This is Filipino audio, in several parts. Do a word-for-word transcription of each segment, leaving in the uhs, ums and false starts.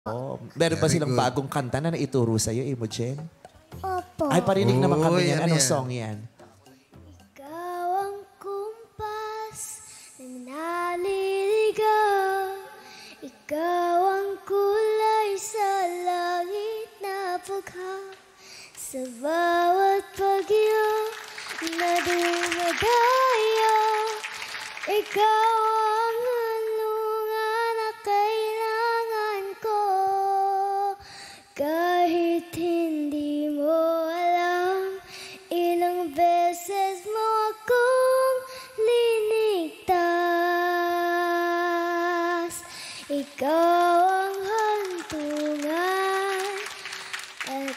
Oh, meron ba Very silang good. bagong kanta na naituro sa'yo, Imogen? Opo. Ay, parinig naman Oh, kami yan. yan Anong yan. song yan? Ikaw ang kumpas ng naliligaw. Ikaw ang kulay sa langit na bugha. Sa bawat bagyo na dumadayo, ikaw ang hanungan na kailangan ko. Kahit hindi mo alam, ilang beses mo akong linigtas. Ikaw ang hantungan at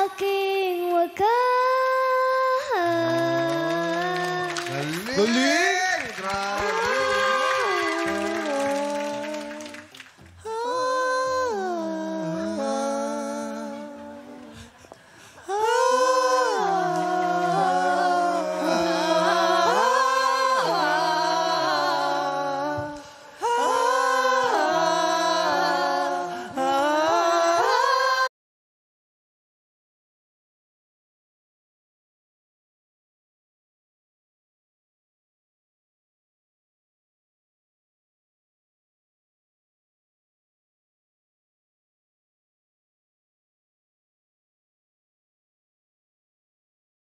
aking wakas. Galing!